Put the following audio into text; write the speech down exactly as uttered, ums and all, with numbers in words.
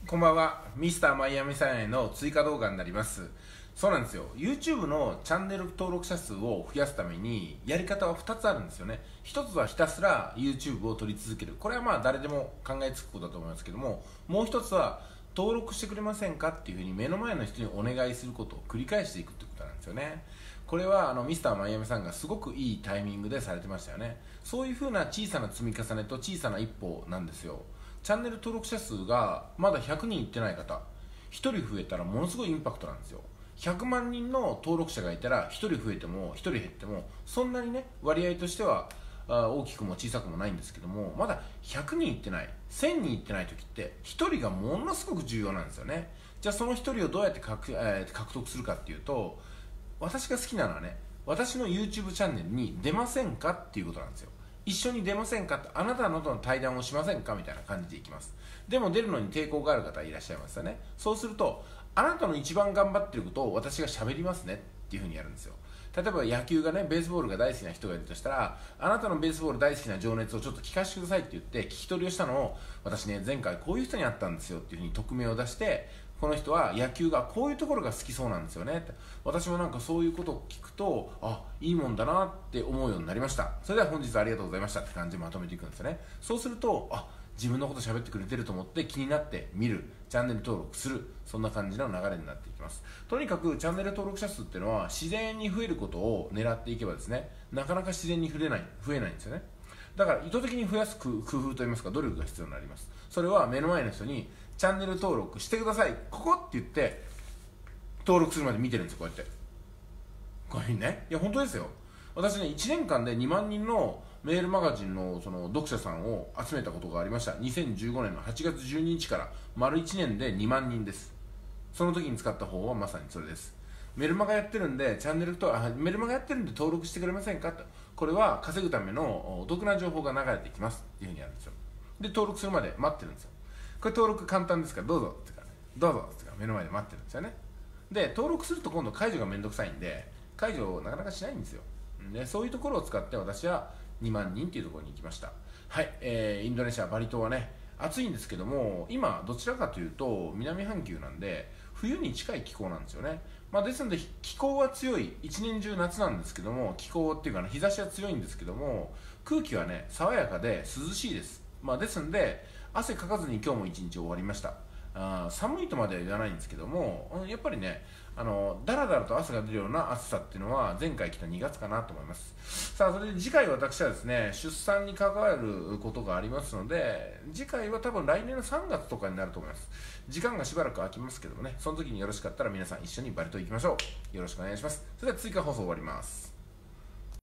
こんばんは。ミスターマイアミさんへの追加動画になります。そうなんですよ。YouTube のチャンネル登録者数を増やすためにやり方はふたつあるんですよね。ひとつはひたすら YouTube を撮り続ける。これはまあ誰でも考えつくことだと思いますけども、もうひとつは登録してくれませんかっていうふうに目の前の人にお願いすることを繰り返していくってことなんですよね。これはあのミスターマイアミさんがすごくいいタイミングでされてましたよね。そういうふうな小さな積み重ねと小さな一歩なんですよ。チャンネル登録者数がまだひゃくにんいってない方、ひとり増えたらものすごいインパクトなんですよ。ひゃくまんにんの登録者がいたらひとり増えてもひとり減ってもそんなにね、割合としては大きくも小さくもないんですけども、まだひゃくにんいってない、せんにんいってない時ってひとりがものすごく重要なんですよね。じゃあそのひとりをどうやって獲、えー、獲得するかっていうと、私が好きなのはね、私の YouTube チャンネルに出ませんかっていうことなんですよ。一緒に出ませんかって、あなたのとの対談をしませんかみたいな感じでいきます。でも出るのに抵抗がある方いらっしゃいますよね。そうすると、あなたの一番頑張ってることを私が喋りますねっていうふうにやるんですよ。例えば野球がね、ベースボールが大好きな人がいるとしたら、あなたのベースボール大好きな情熱をちょっと聞かせてくださいって言って聞き取りをしたのを、私ね、前回こういう人に会ったんですよっていうふうに匿名を出して、この人は野球がこういうところが好きそうなんですよねって、私もなんかそういうことを聞くと、あ、いいもんだなって思うようになりました。それでは本日はありがとうございましたって感じでまとめていくんですよね。そうすると、あ、自分のこと喋ってくれてると思って気になって見る、チャンネル登録する、そんな感じの流れになっていきます。とにかくチャンネル登録者数っていうのは自然に増えることを狙っていけばですね、なかなか自然に増えない増えないんですよね。だから意図的に増やす工夫といいますか、努力が必要になります。それは目の前の人にチャンネル登録してください、ここって言って登録するまで見てるんですよ。こうやってこういうふうにね。いや本当ですよ。私ね、いちねんかんでにまんにんのメールマガジン の, その読者さんを集めたことがありました。にせんじゅうごねんのはちがつじゅうににちから丸いちねんでにまんにんです。その時に使った方法はまさにそれです。メルマガやってるんでチャンネルとあメルマガやってるんで登録してくれませんかと、これは稼ぐためのお得な情報が流れてきますっていうふうにやるんですよ。で登録するまで待ってるんですよ。これ登録簡単ですからどうぞってから、ね、どうぞってから目の前で待ってるんですよね。で登録すると今度解除がめんどくさいんで解除をなかなかしないんですよ。でそういうところを使って私はにまんにんっていうところに行きました。はい、えー、インドネシアバリ島はね暑いんですけども、今どちらかというと南半球なんで冬に近い気候なんですよね。まあ、ですので気候は強い、一年中夏なんですけども、気候っていうかな、日差しは強いんですけども空気はね爽やかで涼しいです。まあ、ですので汗かかずに今日も一日終わりました。あ寒いとまでは言わないんですけども、やっぱりね、あのだらだらと汗が出るような暑さっていうのは前回来たにがつかなと思います。さあそれで次回私はですね、出産に関わることがありますので、次回は多分来年のさんがつとかになると思います。時間がしばらく空きますけどもね、その時によろしかったら皆さん一緒にバリ島行きましょう。よろしくお願いします。それでは追加放送終わります。